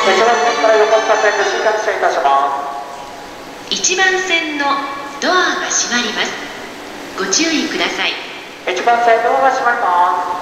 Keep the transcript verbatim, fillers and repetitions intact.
いちばん線のドアが閉まります。ご注意ください。 いちばん線ドアが閉まります。